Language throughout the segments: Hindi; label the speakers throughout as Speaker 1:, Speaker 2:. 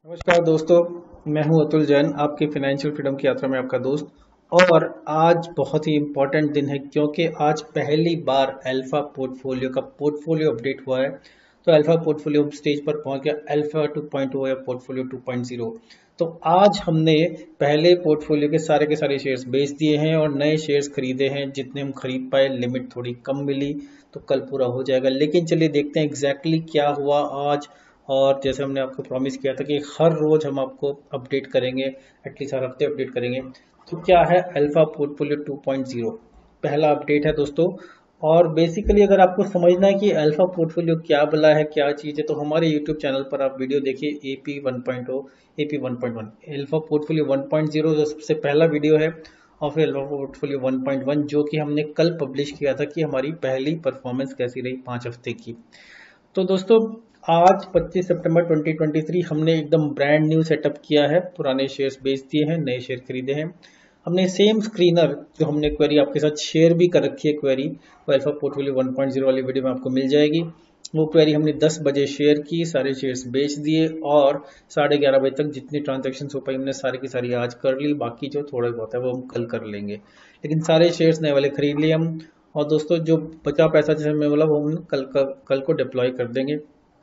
Speaker 1: नमस्कार दोस्तों, मैं हूं अतुल जैन, आपकी फाइनेंशियल फ्रीडम की यात्रा में आपका दोस्त। और आज बहुत ही इम्पोर्टेंट दिन है क्योंकि आज पहली बार अल्फा पोर्टफोलियो का पोर्टफोलियो अपडेट हुआ है। तो अल्फा पोर्टफोलियो स्टेज पर पहुंच गया, अल्फा 2.0 या पोर्टफोलियो 2.0। तो आज हमने पहले पोर्टफोलियो के सारे शेयर्स बेच दिए हैं और नए शेयर्स खरीदे हैं। जितने हम खरीद पाए, लिमिट थोड़ी कम मिली, तो कल पूरा हो जाएगा। लेकिन चलिए देखते हैं एग्जैक्टली क्या हुआ आज। और जैसे हमने आपको प्रॉमिस किया था कि हर रोज हम आपको अपडेट करेंगे, एटलीस्ट हर हफ्ते अपडेट करेंगे। तो क्या है अल्फा पोर्टफोलियो 2.0? पहला अपडेट है दोस्तों। और बेसिकली अगर आपको समझना है कि अल्फा पोर्टफोलियो क्या भला है, क्या चीज़ है, तो हमारे यूट्यूब चैनल पर आप वीडियो देखिए, AP 1.0, AP 1.1, अल्फा पोर्टफोलियो 1.0 जो सबसे पहला वीडियो है। और फिर अल्फा पोर्टफोलियो 1.1 जो कि हमने कल पब्लिश किया था कि हमारी पहली परफॉर्मेंस कैसी रही 5 हफ्ते की। तो दोस्तों, आज 25 सितंबर 2023 हमने एकदम ब्रांड न्यू सेटअप किया है। पुराने शेयर्स बेच दिए हैं, नए शेयर खरीदे हैं। हमने सेम स्क्रीनर जो हमने क्वेरी आपके साथ शेयर भी कर रखी है, क्वेरी वो अल्फा पोर्टफोलियो 1.0 वाली वीडियो में आपको मिल जाएगी। वो क्वेरी हमने 10 बजे शेयर की, सारे शेयर्स बेच दिए और 11:30 बजे तक जितनी ट्रांजेक्शन हो पाई हमने सारी की सारी आज कर ली। बाकी जो थोड़ा बहुत है वो हम कल कर लेंगे, लेकिन सारे शेयर्स नए वाले खरीद लिए हम। और दोस्तों, जो बचा पैसा जैसे मैं बोला वो हम कल को डिप्लॉय कर देंगे।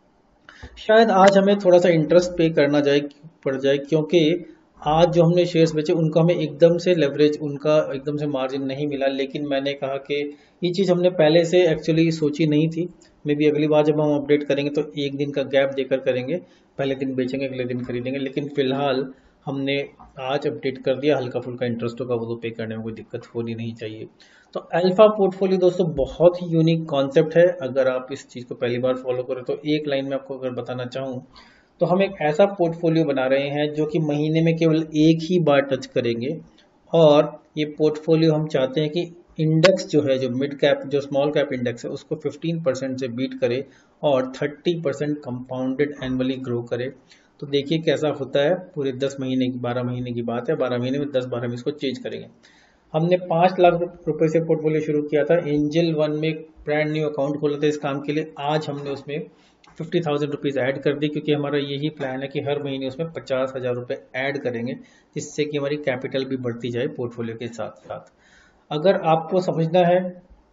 Speaker 1: शायद आज हमें थोड़ा सा इंटरेस्ट पे करना पड़ जाए, क्योंकि आज जो हमने शेयर्स बेचे उनका हमें एकदम से लेवरेज, उनका एकदम से मार्जिन नहीं मिला। लेकिन मैंने कहा कि ये चीज़ हमने पहले से एक्चुअली सोची नहीं थी। मे बी अगली बार जब हम अपडेट करेंगे तो एक दिन का गैप देकर करेंगे, पहले दिन बेचेंगे अगले दिन खरीदेंगे। लेकिन फिलहाल हमने आज अपडेट कर दिया, हल्का फुल्का इंटरेस्ट होगा वो तो पे करने में कोई दिक्कत होनी नहीं चाहिए। तो अल्फा पोर्टफोलियो दोस्तों बहुत ही यूनिक कॉन्सेप्ट है। अगर आप इस चीज़ को पहली बार फॉलो करें तो एक लाइन में आपको अगर बताना चाहूँ तो हम एक ऐसा पोर्टफोलियो बना रहे हैं जो कि महीने में केवल एक ही बार टच करेंगे। और ये पोर्टफोलियो हम चाहते हैं कि इंडेक्स जो है, जो मिड कैप जो स्मॉल कैप इंडेक्स है, उसको 15% से बीट करे और 30% कंपाउंडेड एनुअली ग्रो करे। तो देखिए कैसा होता है। पूरे 10 महीने की 12 महीने की बात है, 12 महीने में 10-12 में इसको चेंज करेंगे। हमने 5 लाख रुपए से पोर्टफोलियो शुरू किया था। एंजल वन में एक ब्रांड न्यू अकाउंट खोला था इस काम के लिए। आज हमने उसमें 50,000 रुपीज़ ऐड कर दी, क्योंकि हमारा यही प्लान है कि हर महीने उसमें 50,000 रुपये ऐड करेंगे, जिससे कि हमारी कैपिटल भी बढ़ती जाए पोर्टफोलियो के साथ साथ। अगर आपको समझना है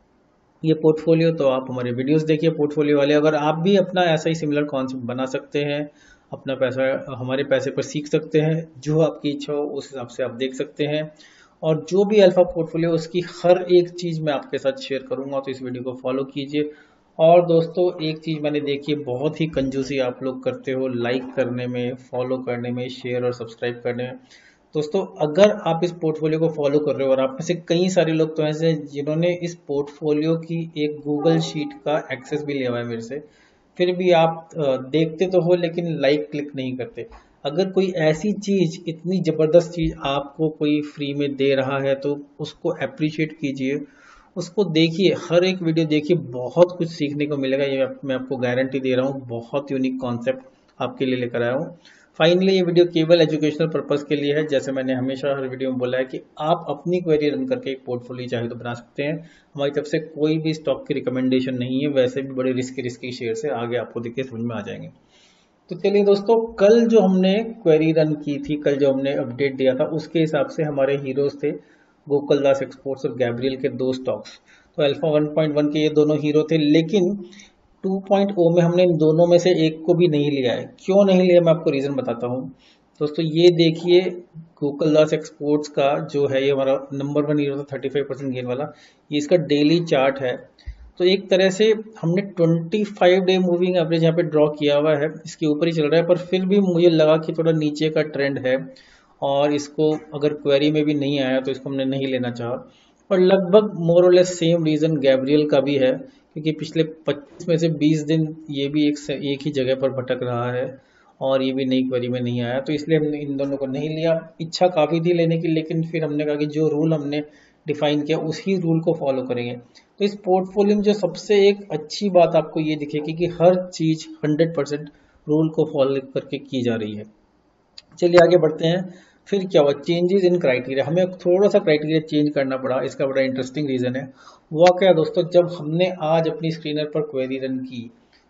Speaker 1: ये पोर्टफोलियो तो आप हमारे वीडियोस देखिए पोर्टफोलियो वाले। अगर आप भी अपना ऐसा ही सिमिलर कॉन्सेप्ट बना सकते हैं, अपना पैसा हमारे पैसे पर सीख सकते हैं, जो आपकी इच्छा हो उस हिसाब से आप देख सकते हैं। और जो भी अल्फा पोर्टफोलियो उसकी हर एक चीज़ मैं आपके साथ शेयर करूंगा, तो इस वीडियो को फॉलो कीजिए। और दोस्तों, एक चीज़ मैंने देखी है, बहुत ही कंजूसी आप लोग करते हो लाइक करने में, फॉलो करने में, शेयर और सब्सक्राइब करने में। दोस्तों, अगर आप इस पोर्टफोलियो को फॉलो कर रहे हो और आप में से कई सारे लोग तो ऐसे हैं जिन्होंने इस पोर्टफोलियो की एक गूगल शीट का एक्सेस भी लिया हुआ है मेरे से, फिर भी आप देखते तो हो लेकिन लाइक क्लिक नहीं करते। अगर कोई ऐसी चीज़, इतनी ज़बरदस्त चीज़ आपको कोई फ्री में दे रहा है तो उसको अप्रिशिएट कीजिए, उसको देखिए, हर एक वीडियो देखिए, बहुत कुछ सीखने को मिलेगा। ये मैं आपको गारंटी दे रहा हूँ। बहुत यूनिक कॉन्सेप्ट आपके लिए लेकर आया हूँ। फाइनली ये वीडियो केवल एजुकेशनल पर्पस के लिए है। जैसे मैंने हमेशा हर वीडियो में बोला है कि आप अपनी क्वेरी रन करके एक पोर्टफोलियो चाहे तो बना सकते हैं। हमारी तरफ से कोई भी स्टॉक की रिकमेंडेशन नहीं है, वैसे भी बड़े रिस्की शेयर से आगे आपको देखिए समझ में आ जाएंगे। तो चलिए दोस्तों, कल जो हमने क्वेरी रन की थी, कल जो हमने अपडेट दिया था, उसके हिसाब से हमारे हीरोज थे गोकुलदास एक्सपोर्ट्स और गैब्रियल के 2 स्टॉक्स। तो अल्फा 1.1 के ये दोनों हीरो थे, लेकिन 2.0 में हमने इन दोनों में से एक को भी नहीं लिया है। क्यों नहीं लिया, मैं आपको रीज़न बताता हूँ। दोस्तों, ये देखिए, गोकुलदास एक्सपोर्ट्स का जो है, ये हमारा नंबर 1 हीरो था 35% गेन वाला। ये इसका डेली चार्ट है। तो एक तरह से हमने 25 डे मूविंग एवरेज यहाँ पे ड्रॉ किया हुआ है, इसके ऊपर ही चल रहा है, पर फिर भी मुझे लगा कि थोड़ा नीचे का ट्रेंड है और इसको अगर क्वेरी में भी नहीं आया तो इसको हमने नहीं लेना चाहा। और लगभग मोर और लेस सेम रीज़न गैब्रियल का भी है, क्योंकि पिछले 25 में से 20 दिन ये भी एक ही जगह पर भटक रहा है और ये भी नई क्वेरी में नहीं आया, तो इसलिए हमने इन दोनों को नहीं लिया। इच्छा काफ़ी थी लेने की, लेकिन फिर हमने कहा कि जो रूल हमने डिफाइन किया उसी रूल को फॉलो करेंगे। तो इस पोर्टफोलियो में जो सबसे एक अच्छी बात आपको ये दिखेगी कि हर चीज़ 100% रूल को फॉलो करके की जा रही है। चलिए आगे बढ़ते हैं। फिर क्या हुआ, चेंजेस इन क्राइटेरिया। हमें थोड़ा सा क्राइटेरिया चेंज करना पड़ा, इसका बड़ा इंटरेस्टिंग रीज़न है। हुआ क्या दोस्तों, जब हमने आज अपनी स्क्रीनर पर क्वेरी रन की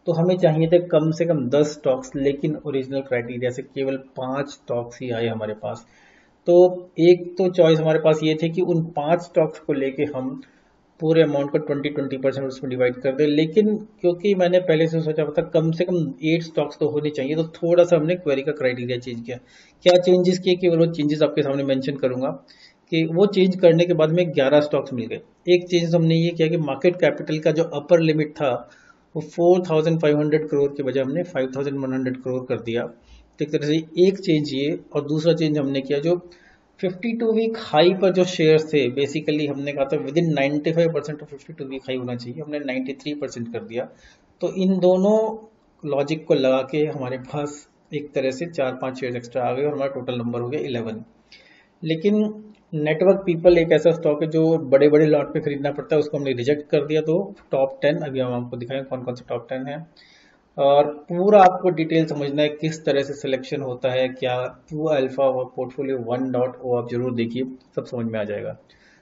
Speaker 1: तो हमें चाहिए थे कम से कम 10 स्टॉक्स, लेकिन ओरिजिनल क्राइटेरिया से केवल 5 स्टॉक्स ही आए हमारे पास। तो एक तो चॉइस हमारे पास ये थी कि उन 5 स्टॉक्स को लेके हम पूरे अमाउंट को 20% उसमें डिवाइड कर दे, लेकिन क्योंकि मैंने पहले से सोचा था कम से कम 8 स्टॉक्स तो होने चाहिए, तो थोड़ा सा हमने क्वेरी का क्राइटेरिया चेंज किया। क्या चेंजेस किए कि वो चेंजेस आपके सामने मेंशन करूंगा कि वो चेंज करने के बाद में 11 स्टॉक्स मिल गए। एक चेंज हमने ये किया कि मार्केट कैपिटल का जो अपर लिमिट था वो 4500 करोड़ के बजाय हमने 5100 करोड़ कर दिया। तो एक तरह से एक चेंज ये, और दूसरा चेंज हमने किया जो 52 वीक हाई पर जो शेयर्स थे, बेसिकली हमने कहा था within 95% of 52 week high होना चाहिए, हमने 93% कर दिया। तो इन दोनों लॉजिक को लगा के हमारे पास एक तरह से 4-5 शेयर एक्स्ट्रा आ गए और हमारा टोटल नंबर हो गया 11। लेकिन नेटवर्क पीपल एक ऐसा स्टॉक है जो बड़े बड़े लॉट पे खरीदना पड़ता है, उसको हमने रिजेक्ट कर दिया। तो टॉप 10 अभी हम आपको दिखाएंगे कौन कौन से टॉप 10 है, और पूरा आपको डिटेल समझना है किस तरह से सिलेक्शन होता है, क्या ट्रू अल्फा और पोर्टफोलियो 1.0 आप जरूर देखिए, सब समझ में आ जाएगा।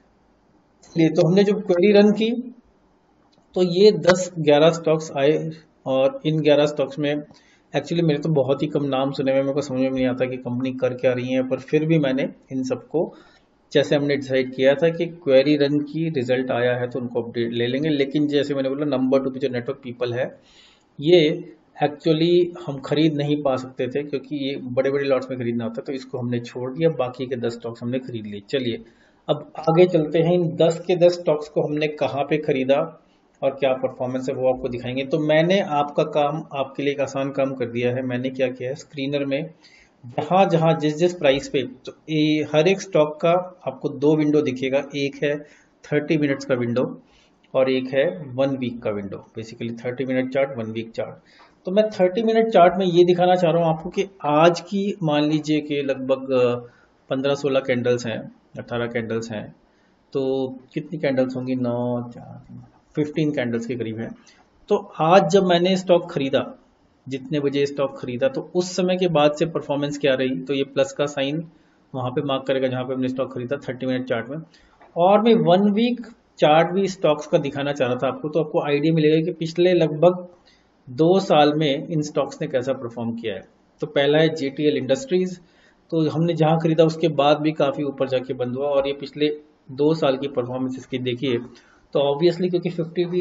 Speaker 1: ये तो हमने जो क्वेरी रन की, तो ये 10-11 स्टॉक्स आए, और इन 11 स्टॉक्स में एक्चुअली मेरे तो बहुत ही कम नाम सुने में, मेरे को समझ में नहीं आता कि कंपनी कर क्या रही है, पर फिर भी मैंने इन सबको, जैसे हमने डिसाइड किया था कि क्वेरी रन की रिजल्ट आया है तो उनको अपडेट ले लेंगे। लेकिन जैसे मैंने बोला नंबर 2 पे जो नेटवर्क पीपल है, ये एक्चुअली हम खरीद नहीं पा सकते थे क्योंकि ये बड़े बड़े लॉट्स में खरीदना होता है, तो इसको हमने छोड़ दिया, बाकी के 10 स्टॉक्स हमने खरीद लिए। चलिए अब आगे चलते हैं, इन 10 के 10 स्टॉक्स को हमने कहाँ पे खरीदा और क्या परफॉर्मेंस है वो आपको दिखाएंगे। तो मैंने आपका काम, आपके लिए एक आसान काम कर दिया है। मैंने क्या किया है, स्क्रीनर में जहां जहां जिस जिस प्राइस पे, तो हर एक स्टॉक का आपको 2 विंडो दिखेगा, एक है 30 मिनट्स का विंडो और एक है 1 वीक का window, basically 30 minute chart, 1 week chart. तो मैं 30 मिनट चार्ट में ये दिखाना चाह रहा हूँ आपको कि आज की मान लीजिए कि लगभग 15-16 कैंडल्स हैं, 18 कैंडल्स हैं, तो कितनी कैंडल्स होंगी, 9 4 15 कैंडल्स के करीब है। तो आज जब मैंने स्टॉक खरीदा, जितने बजे स्टॉक खरीदा, तो उस समय के बाद से परफॉर्मेंस क्या रही, तो ये प्लस का साइन वहां पे मार्क करेगा जहां पे हमने स्टॉक खरीदा 30 मिनट चार्ट में। और मैं 1 वीक चार्ट भी स्टॉक्स का दिखाना चाह रहा था आपको, तो आपको आइडिया मिलेगा कि पिछले लगभग 2 साल में इन स्टॉक्स ने कैसा परफॉर्म किया है। तो पहला है जेटीएल इंडस्ट्रीज, तो हमने जहां खरीदा उसके बाद भी काफी ऊपर जाके बंद हुआ, और ये पिछले 2 साल की परफॉर्मेंस इसकी देखिए, तो ऑब्वियसली क्योंकि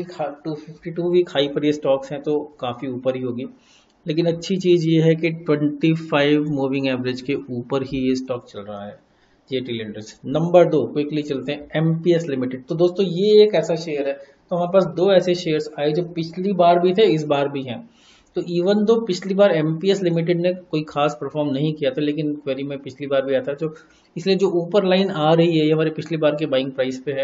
Speaker 1: 52 वीक हाई पर ये स्टॉक्स हैं तो काफी ऊपर ही होगी। लेकिन अच्छी चीज ये है कि 25 मूविंग एवरेज के ऊपर ही ये स्टॉक चल रहा है, जेटीएल इंडस्ट्रीज। नंबर 2 क्विकली चलते हैं, एमपीएस लिमिटेड। तो दोस्तों ये एक ऐसा शेयर है, तो हमारे पास 2 ऐसे शेयर्स आए जो पिछली बार भी थे, इस बार भी हैं। तो इवन दो पिछली बार एमपीएस लिमिटेड ने कोई खास परफॉर्म नहीं किया था, लेकिन क्वेरी में पिछली बार भी आया था, जो इसलिए जो ऊपर लाइन आ रही है ये हमारे पिछली बार के बाइंग प्राइस पे है,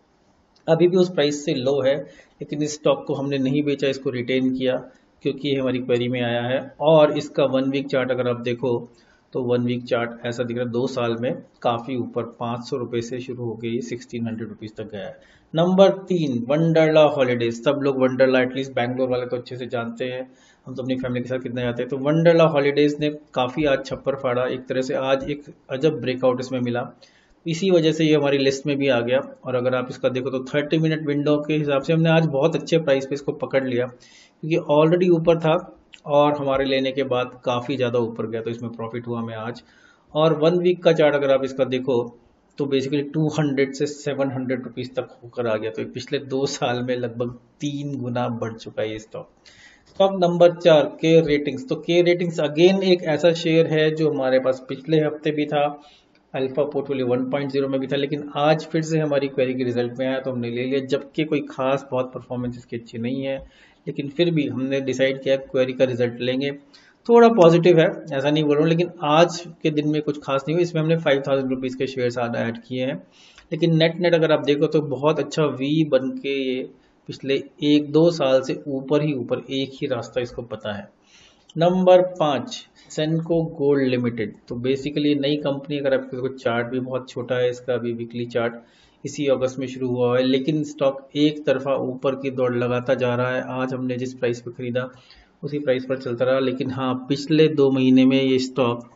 Speaker 1: अभी भी उस प्राइस से लो है, लेकिन इस स्टॉक को हमने नहीं बेचा, इसको रिटेन किया क्योंकि ये हमारी क्वेरी में आया है। और इसका 1 वीक चार्ट अगर आप देखो तो 1 वीक चार्ट ऐसा दिख रहा है 2 साल में काफी ऊपर, 500 रुपए से शुरू हो गई 1600 रुपीज तक गया है। Number 3 Wonderla holidays. सब लोग वंडरला, एटलीस्ट बैंगलोर वाले तो अच्छे से जानते हैं, हम तो अपनी फैमिली के साथ कितना जाते हैं। तो वंडरला हॉलीडेज ने काफी आज छप्पर फाड़ा, एक तरह से आज एक अजब ब्रेकआउट इसमें मिला, इसी वजह से ये हमारी लिस्ट में भी आ गया। और अगर आप इसका देखो तो 30 मिनट विंडो के हिसाब से हमने आज बहुत अच्छे प्राइस पे इसको पकड़ लिया, क्योंकि ऑलरेडी ऊपर था और हमारे लेने के बाद काफी ज्यादा ऊपर गया, तो इसमें प्रॉफिट हुआ हमें आज। और 1 वीक का चार्ट अगर आप इसका देखो तो बेसिकली 200 से 700 रुपीज तक होकर आ गया, तो पिछले 2 साल में लगभग 3 गुना बढ़ चुका है ये स्टॉक। स्टॉक नंबर 4 के रेटिंग्स। तो के रेटिंग्स अगेन एक ऐसा शेयर है जो हमारे पास पिछले हफ्ते भी था, अल्फा पोर्टफोलियो 1.0 में भी था, लेकिन आज फिर से हमारी क्वेरी के रिजल्ट में आया तो हमने ले लिया, जबकि कोई खास बहुत परफॉर्मेंस इसकी अच्छी नहीं है, लेकिन फिर भी हमने डिसाइड किया क्वेरी का रिजल्ट लेंगे। थोड़ा पॉजिटिव है, ऐसा नहीं बोल रहा हूँ, लेकिन आज के दिन में कुछ खास नहीं हुआ। इसमें हमने 5000 रुपीज के शेयर्स ऐड किए हैं, लेकिन नेट नेट अगर आप देखो तो बहुत अच्छा वी बन के ये पिछले 1-2 साल से ऊपर ही ऊपर, एक ही रास्ता इसको पता है। Number 5 Senco gold limited. तो बेसिकली नई कंपनी, अगर आपको देखो चार्ट भी बहुत छोटा है इसका, अभी वीकली चार्ट इसी अगस्त में शुरू हुआ है, लेकिन स्टॉक एक तरफा ऊपर की दौड़ लगाता जा रहा है। आज हमने जिस प्राइस पे खरीदा उसी प्राइस पर चलता रहा, लेकिन हाँ पिछले 2 महीने में ये स्टॉक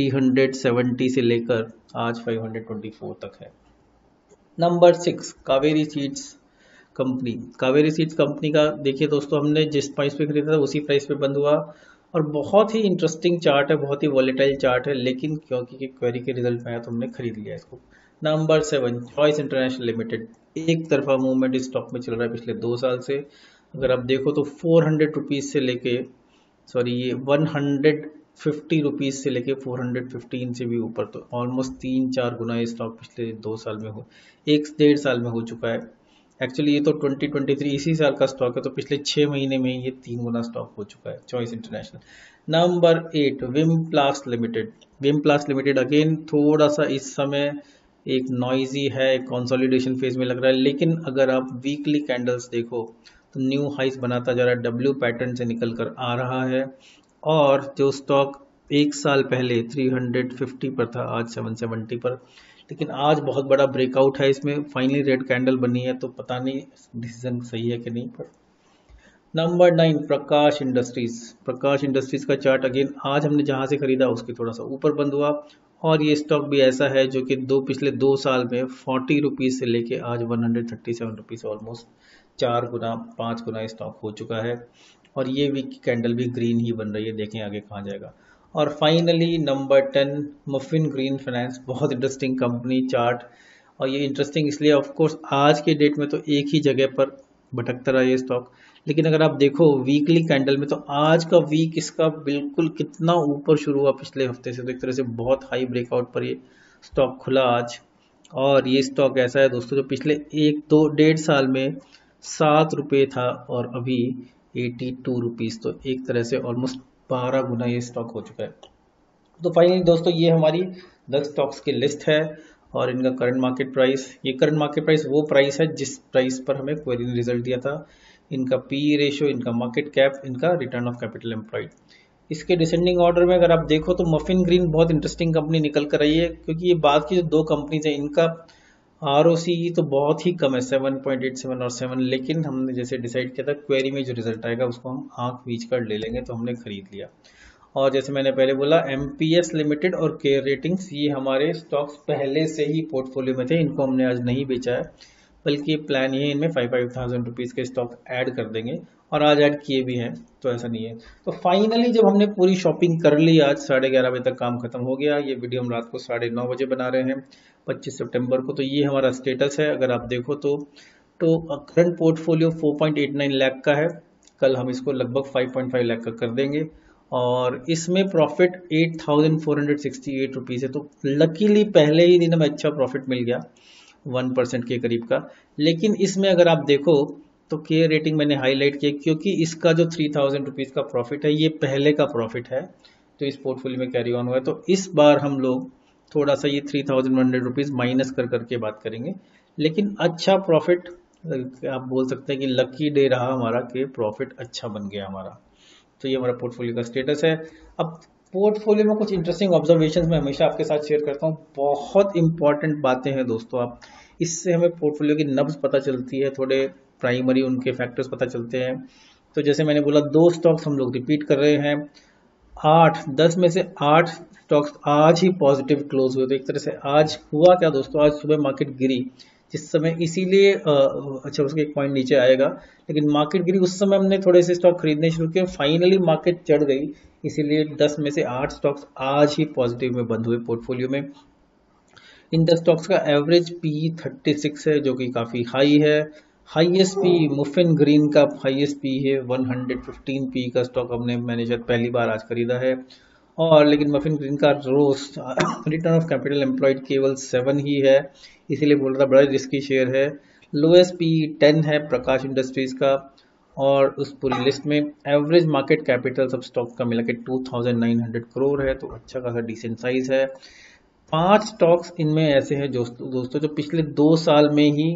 Speaker 1: 370 से लेकर आज 524 तक है। Number 6 Kaveri seeds. Company, Kaveri seeds company का देखिए दोस्तों, हमने जिस प्राइस पे खरीदा था उसी प्राइस पे बंद हुआ और बहुत ही इंटरेस्टिंग चार्ट है, बहुत ही वॉलेटाइल चार्ट है, लेकिन क्योंकि क्वेरी के रिजल्ट में आया तो हमने खरीद लिया इसको। नंबर 7 चॉइस इंटरनेशनल लिमिटेड, एक तरफा मूवमेंट इस स्टॉक में चल रहा है पिछले 2 साल से। अगर आप देखो तो 400 रुपीज से लेके, सॉरी ये 150 रुपीज से लेके 415 से भी ऊपर, तो ऑलमोस्ट 3-4 गुना ये स्टॉक पिछले 2 साल में हो, 1-1.5 साल में हो चुका है। एक्चुअली ये तो 2023 इसी साल का स्टॉक है, तो पिछले 6 महीने में ये 3 गुना स्टॉक हो चुका है choice international. Number 8 Vimplast limited. Vimplast limited again थोड़ा सा इस समय एक नॉइजी है, कंसोलिडेशन फेज में लग रहा है, लेकिन अगर आप वीकली कैंडल्स देखो तो न्यू हाइस बनाता जा रहा है, डब्ल्यू पैटर्न से निकल कर आ रहा है। और जो स्टॉक एक साल पहले 350 पर था, आज 770 पर, लेकिन आज बहुत बड़ा ब्रेकआउट है इसमें, फाइनली रेड कैंडल बनी है, तो पता नहीं डिसीजन सही है कि नहीं। पर number 9 Prakash industries. Prakash industries का चार्ट अगेन आज हमने जहां से खरीदा उसके थोड़ा सा ऊपर बंद हुआ, और ये स्टॉक भी ऐसा है जो कि पिछले 2 साल में 40 रुपीज से लेके आज 137 रुपीज, ऑलमोस्ट 4 गुना 5 गुना स्टॉक हो चुका है। और ये वीक की कैंडल भी ग्रीन ही बन रही है, देखें आगे कहाँ जाएगा। और finally number 10 Muffin Green Finance, बहुत इंटरेस्टिंग कंपनी चार्ट, और ये इंटरेस्टिंग इसलिए ऑफ कोर्स आज के डेट में तो एक ही जगह पर भटकता रहा ये स्टॉक, लेकिन अगर आप देखो वीकली कैंडल में तो आज का वीक इसका बिल्कुल कितना ऊपर शुरू हुआ पिछले हफ्ते से, तो एक तरह से बहुत हाई ब्रेकआउट पर ये स्टॉक खुला आज। और ये स्टॉक ऐसा है दोस्तों जो पिछले 1-2-1.5 साल में 7 रुपये था और अभी 82 रुपीज, तो एक तरह से ऑलमोस्ट 12 गुना ये स्टॉक हो चुका है। तो फाइनली दोस्तों ये हमारी 10 स्टॉक्स की लिस्ट है और इनका करंट मार्केट प्राइस, ये करंट मार्केट प्राइस वो प्राइस है जिस प्राइस पर हमें क्वेरी ने रिजल्ट दिया था, इनका पी रेशियो, इनका मार्केट कैप, इनका रिटर्न ऑफ कैपिटल एम्प्लॉयड। इसके डिसेंडिंग ऑर्डर में अगर आप देखो तो मफिन ग्रीन बहुत इंटरेस्टिंग कंपनी निकल कर रही है, क्योंकि ये बाद की जो 2 कंपनीज हैं इनका आरओसी तो बहुत ही कम है, 7.87 और 7, लेकिन हमने जैसे डिसाइड किया था क्वेरी में जो रिजल्ट आएगा उसको हम आंख बीच कर ले लेंगे, तो हमने खरीद लिया। और जैसे मैंने पहले बोला एमपीएस लिमिटेड और केयर रेटिंग्स, ये हमारे स्टॉक्स पहले से ही पोर्टफोलियो में थे, इनको हमने आज नहीं बेचा है, बल्कि प्लान ये है इनमें 5,000 रुपीज़ के स्टॉक ऐड कर देंगे, और आज ऐड किए भी हैं, तो ऐसा नहीं है। तो फाइनली जब हमने पूरी शॉपिंग कर ली, आज 11:30 बजे तक काम खत्म हो गया। ये वीडियो हम रात को 9:30 बजे बना रहे हैं 25 सितंबर को। तो ये हमारा स्टेटस है, अगर आप देखो तो करंट पोर्टफोलियो 4.89 लाख का है, कल हम इसको लगभग 5.5 लाख का कर देंगे, और इसमें प्रॉफिट 8,468 रुपीज़ है। तो लकीली पहले ही दिन हमें अच्छा प्रॉफिट मिल गया 1% के करीब का। लेकिन इसमें अगर आप देखो तो केयर रेटिंग मैंने हाईलाइट किया, क्योंकि इसका जो 3,000 रुपीज़ का प्रॉफिट है ये पहले का प्रॉफिट है, तो इस पोर्टफोलियो में कैरी ऑन हुआ है। तो इस बार हम लोग थोड़ा सा ये 3,100 रुपीज़ माइनस कर करके बात करेंगे, लेकिन अच्छा प्रॉफिट, आप बोल सकते हैं कि लकी डे रहा हमारा कि प्रॉफिट अच्छा बन गया हमारा। तो ये हमारा पोर्टफोलियो का स्टेटस है। अब पोर्टफोलियो में कुछ इंटरेस्टिंग ऑब्जर्वेशंस मैं हमेशा आपके साथ शेयर करता हूँ, बहुत इंपॉर्टेंट बातें हैं दोस्तों, आप इससे हमें पोर्टफोलियो की नब्ज पता चलती है, थोड़े प्राइमरी उनके फैक्टर्स पता चलते हैं। तो जैसे मैंने बोला 2 स्टॉक्स हम लोग रिपीट कर रहे हैं, 10 में से 8 स्टॉक्स आज ही पॉजिटिव क्लोज हुए। तो एक तरह से आज हुआ क्या दोस्तों, आज सुबह मार्केट गिरी जिस समय, इसीलिए अच्छा उसके एक पॉइंट नीचे आएगा, लेकिन मार्केट गिरी उस समय हमने थोड़े से स्टॉक खरीदने शुरू किए, फाइनली मार्केट चढ़ गई, इसीलिए 10 में से 8 स्टॉक्स आज ही पॉजिटिव में बंद हुए पोर्टफोलियो में। इन 10 स्टॉक्स का एवरेज पी 36 है, जो कि काफ़ी हाई है। हाईएस्ट पी मुफिन ग्रीन का हाईएस्ट पी है 115 पी का स्टॉक मैंने शायद पहली बार आज खरीदा है। और लेकिन मफिन ग्रीन का रोज रिटर्न ऑफ कैपिटल एम्प्लॉयड केवल 7 ही है, इसीलिए बोल रहा बड़ा रिस्की शेयर है। लोएस्ट पी 10 है प्रकाश इंडस्ट्रीज का, और उस पूरी लिस्ट में एवरेज मार्केट कैपिटल सब स्टॉक का मिला के 2,900 करोड़ है, तो अच्छा खासा डिसेंट साइज है। 5 स्टॉक्स इनमें ऐसे हैं दोस्तों जो पिछले 2 साल में ही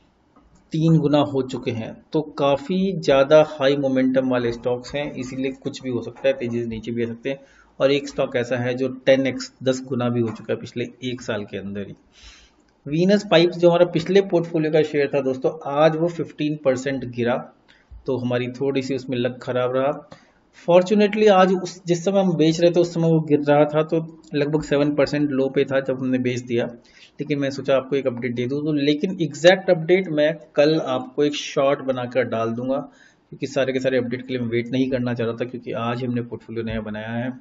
Speaker 1: 3 गुना हो चुके हैं, तो काफ़ी ज़्यादा हाई मोमेंटम वाले स्टॉक्स हैं, इसीलिए कुछ भी हो सकता है, तेजी से नीचे भी आ सकते हैं। और एक स्टॉक ऐसा है जो 10x 10 गुना भी हो चुका है पिछले 1 साल के अंदर ही। वीनस पाइप्स जो हमारा पिछले पोर्टफोलियो का शेयर था दोस्तों, आज वो 15% गिरा, तो हमारी थोड़ी सी उसमें लक खराब रहा। फॉर्चुनेटली आज उस जिस समय हम बेच रहे थे उस समय वो गिर रहा था, तो लगभग 7% लो पे था जब हमने बेच दिया। लेकिन मैं सोचा आपको एक अपडेट दे दूं, तो लेकिन एग्जैक्ट अपडेट मैं कल आपको एक शॉर्ट बनाकर डाल दूंगा, क्योंकि सारे के सारे अपडेट के लिए मैं वेट नहीं करना चाह रहा था, क्योंकि आज ही हमने पोर्टफोलियो नया बनाया है।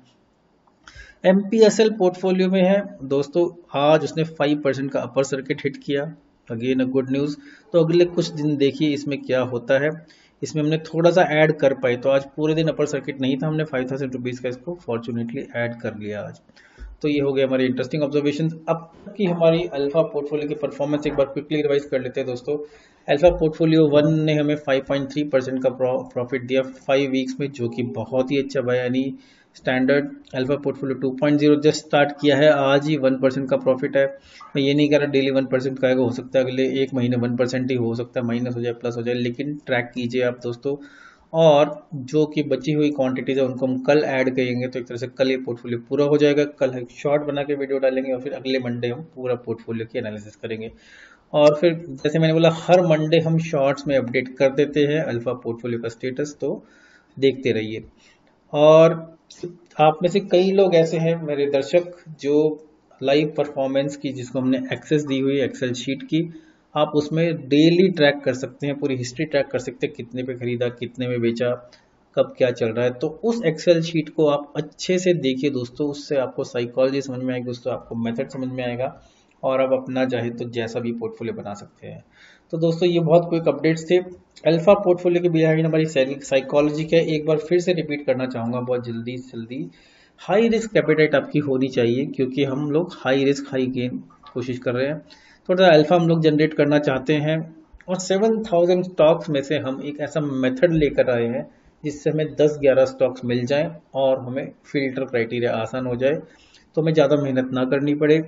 Speaker 1: MPSL पोर्टफोलियो में है दोस्तों, आज उसने 5% का अपर सर्किट हिट किया, अगेन अ गुड न्यूज़। तो अगले कुछ दिन देखिए इसमें क्या होता है। इसमें हमने थोड़ा सा ऐड कर पाए, तो आज पूरे दिन अपर सर्किट नहीं था, हमने 5000 रुपीज़ का इसको फॉर्चुनेटली ऐड कर लिया आज। तो ये हो गया हमारी इंटरेस्टिंग ऑब्जर्वेशन। अब की हमारी अल्फा पोर्टफोलियो की परफॉर्मेंस एक बार क्विकली रिवाइज कर लेते हैं दोस्तों। अल्फा पोर्टफोलियो 1 ने हमें 5.3% का प्रॉफिट दिया 5 वीक्स में, जो कि बहुत ही अच्छा भाई। यानी standard alpha portfolio 2.0 just start किया है, आज ही 1% का प्रॉफिट है। मैं ये नहीं कह रहा डेली 1% का आएगा, हो सकता है अगले एक महीने 1% ही हो सकता है, माइनस हो जाए प्लस हो जाए, लेकिन ट्रैक कीजिए आप दोस्तों। और जो कि बची हुई क्वांटिटीज है उनको हम कल ऐड करेंगे, तो एक तरह से कल ये पोर्टफोलियो पूरा हो जाएगा। कल शॉर्ट बना के वीडियो डालेंगे और फिर अगले मंडे हम पूरा पोर्टफोलियो की एनालिसिस करेंगे। और फिर जैसे मैंने बोला, हर मंडे हम शॉर्ट्स में अपडेट कर देते हैं अल्फा पोर्टफोलियो का स्टेटस, तो देखते रहिए। और आप में से कई लोग ऐसे हैं मेरे दर्शक जो लाइव परफॉर्मेंस की, जिसको हमने एक्सेस दी हुई है एक्सेल शीट की, आप उसमें डेली ट्रैक कर सकते हैं, पूरी हिस्ट्री ट्रैक कर सकते हैं, कितने पे खरीदा, कितने में बेचा, कब क्या चल रहा है। तो उस एक्सेल शीट को आप अच्छे से देखिए दोस्तों, उससे आपको साइकोलॉजी समझ में आएगी दोस्तों, आपको मेथड समझ में आएगा, और आप अपना चाहे तो जैसा भी पोर्टफोलियो बना सकते हैं। तो दोस्तों ये बहुत क्विक अपडेट्स थे अल्फा पोर्टफोलियो के बिहाइंड हमारी साइकोलॉजी का। एक बार फिर से रिपीट करना चाहूंगा बहुत जल्दी। हाई रिस्क एपेटाइट आपकी होनी चाहिए, क्योंकि हम लोग हाई रिस्क हाई गेन कोशिश कर रहे हैं, थोड़ा सा अल्फा हम लोग जनरेट करना चाहते हैं। और 7000 स्टॉक्स में से हम एक ऐसा मेथड लेकर आए हैं जिससे हमें 10-11 स्टॉक्स मिल जाएं और हमें फिल्टर क्राइटेरिया आसान हो जाए, तो हमें ज़्यादा मेहनत ना करनी पड़े।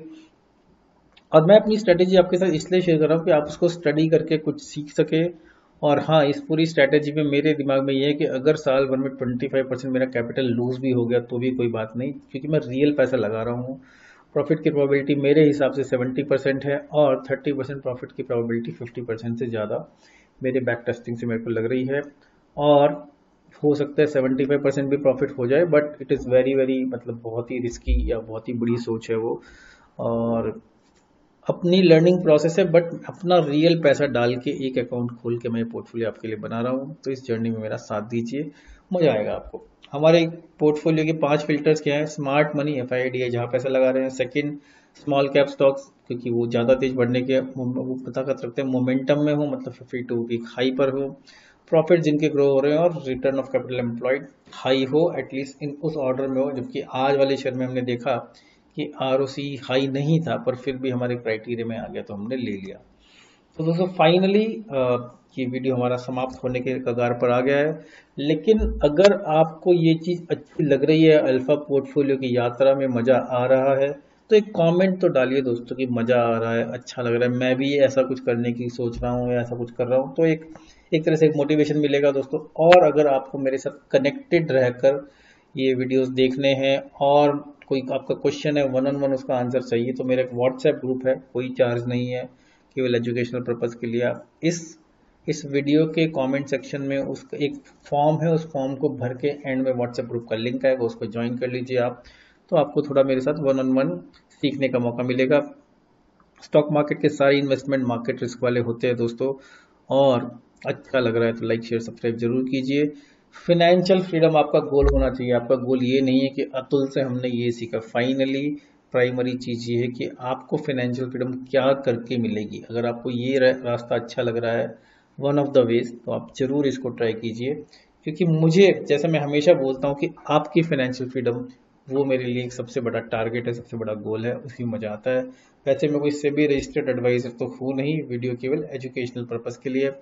Speaker 1: और मैं अपनी स्ट्रेटेजी आपके साथ इसलिए शेयर कर रहा हूँ कि आप उसको स्टडी करके कुछ सीख सके। और हाँ, इस पूरी स्ट्रेटेजी में मेरे दिमाग में ये है कि अगर साल भर में 25% मेरा कैपिटल लूज भी हो गया तो भी कोई बात नहीं, क्योंकि मैं रियल पैसा लगा रहा हूँ। प्रॉफिट की प्रोबेबिलिटी मेरे हिसाब से 70% है, और 30% प्रॉफिट की प्रोबेबिलिटी 50% से ज़्यादा मेरे बैक टेस्टिंग से मेरे को लग रही है। और हो सकता है 75% भी प्रॉफिट हो जाए, but it is very very, मतलब बहुत ही रिस्की या बहुत ही बड़ी सोच है वो। और अपनी लर्निंग प्रोसेस है, बट अपना रियल पैसा डाल के एक अकाउंट खोल के मैं पोर्टफोलियो आपके लिए बना रहा हूँ, तो इस जर्नी में मेरा साथ दीजिए, मजा आएगा आपको। हमारे पोर्टफोलियो के 5 फिल्टर्स क्या है? स्मार्ट मनी FID है, जहाँ पैसा लगा रहे हैं। सेकंड, स्मॉल कैप स्टॉक्स, क्योंकि वो ज़्यादा तेज बढ़ने के वो पता कर सकते हैं, मोमेंटम में हो, मतलब 52 की हाई पर हो, प्रॉफिट जिनके ग्रो हो रहे हैं, और return of capital employed high हो, एटलीस्ट इन उस ऑर्डर में हो। जबकि आज वाले शेयर में हमने देखा कि ROC हाई नहीं था, पर फिर भी हमारे क्राइटेरिया में आ गया, तो हमने ले लिया। तो दोस्तों फाइनली ये वीडियो हमारा समाप्त होने के कगार पर आ गया है। लेकिन अगर आपको ये चीज़ अच्छी लग रही है, अल्फा पोर्टफोलियो की यात्रा में मज़ा आ रहा है, तो एक कमेंट तो डालिए दोस्तों कि मज़ा आ रहा है, अच्छा लग रहा है, मैं भी ऐसा कुछ करने की सोच रहा हूँ या ऐसा कुछ कर रहा हूँ, तो एक तरह से एक मोटिवेशन मिलेगा दोस्तों। और अगर आपको मेरे साथ कनेक्टेड रहकर ये वीडियोस देखने हैं, और कोई आपका क्वेश्चन है 1-on-1 उसका आंसर चाहिए, तो मेरा एक व्हाट्सएप ग्रुप है, कोई चार्ज नहीं है, केवल एजुकेशनल पर्पज़ के लिए। आप इस वीडियो के कमेंट सेक्शन में उसका एक फॉर्म है, उस फॉर्म को भर के एंड में व्हाट्सएप ग्रुप का लिंक आएगा, उसको ज्वाइन कर लीजिए आप। तो आपको थोड़ा मेरे साथ 1-on-1 सीखने का मौका मिलेगा। स्टॉक मार्केट के सारे इन्वेस्टमेंट मार्केट रिस्क वाले होते हैं दोस्तों, और अच्छा लग रहा है तो लाइक शेयर सब्सक्राइब जरूर कीजिए। फिनेंशियल फ्रीडम आपका गोल होना चाहिए, आपका गोल ये नहीं है कि अतुल से हमने ये सीखा। फाइनली प्राइमरी चीज ये है कि आपको फाइनेंशियल फ्रीडम क्या करके मिलेगी। अगर आपको ये रास्ता अच्छा लग रहा है, वन ऑफ द वेज, तो आप जरूर इसको ट्राई कीजिए। क्योंकि मुझे, जैसे मैं हमेशा बोलता हूँ कि आपकी फाइनेंशियल फ्रीडम वो मेरे लिए एक सबसे बड़ा टारगेट है, सबसे बड़ा गोल है, उसकी मजा आता है। वैसे मैं कोई सेबी रजिस्टर्ड एडवाइजर तो हूँ नहीं, वीडियो केवल एजुकेशनल पर्पज के लिए।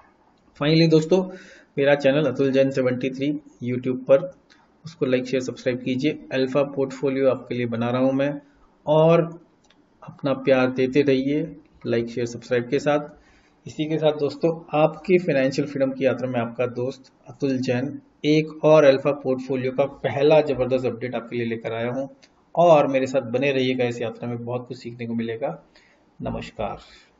Speaker 1: फाइनली दोस्तों, मेरा चैनल अतुल जैन 73 यूट्यूब पर, उसको लाइक शेयर सब्सक्राइब कीजिए। अल्फा पोर्टफोलियो आपके लिए बना रहा हूं मैं, और अपना प्यार देते रहिए लाइक शेयर सब्सक्राइब के साथ। इसी के साथ दोस्तों, आपकी फाइनेंशियल फ्रीडम की यात्रा में आपका दोस्त अतुल जैन एक और अल्फा पोर्टफोलियो का पहला जबरदस्त अपडेट आपके लिए लेकर आया हूं, और मेरे साथ बने रहिएगा, इस यात्रा में बहुत कुछ सीखने को मिलेगा। नमस्कार।